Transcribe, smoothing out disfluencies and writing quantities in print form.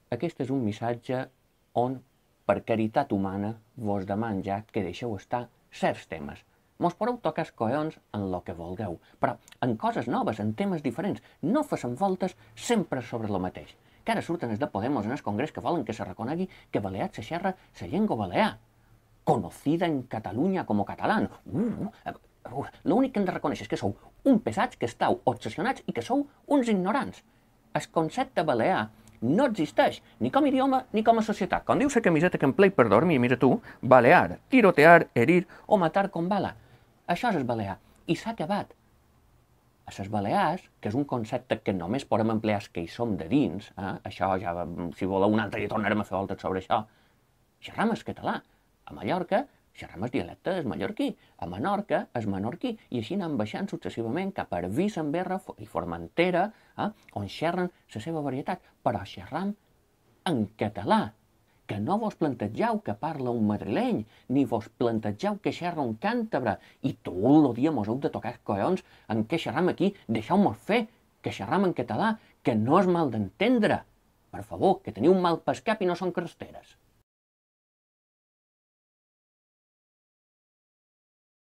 Aquest és un missatge on, per caritat humana, vos deman ja que deixeu estar certs temes. Mos podeu tocar els collons en lo que vulgueu, però en coses noves, en temes diferents, no facin voltes sempre sobre lo mateix. Que ara surten els de Podemos en el Congrés que volen que se reconegui que balear se xerra la llengua balear, conocida en Catalunya com catalán. L'únic que hem de reconèixer és que sou un pesats, que esteu obsessionats i que sou uns ignorants. El concepte balear no existeix, ni com a idioma ni com a societat. Com diu la camiseta que em plec per dormir, mira tu, balear, tirotear, herir o matar con bala. Això és el balear. I s'ha acabat. A les Balears, que és un concepte que només podem emplear que hi som de dins, això ja, si voleu un altre dia tornarem a fer voltes sobre això, xerram el català. A Mallorca xerram el dialecte del mallorquí, a Menorca el menorquí, i així anem baixant successivament cap a Arví, Samberra i Formentera, on xerren la seva varietat, però xerram en català, que no vos plantegeu que parla un madrileny, ni vos plantegeu que xerra un càntabre, i tot el dia mos heu de tocar els collons en què xerram aquí, deixeu-mos fer, que xerram en català, que no és mal d'entendre. Per favor, que teniu un mal pel cap i no són cresteres.